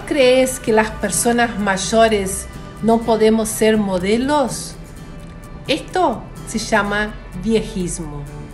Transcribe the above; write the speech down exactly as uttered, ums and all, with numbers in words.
crees que las personas mayores no podemos ser modelos? Esto se llama viejismo.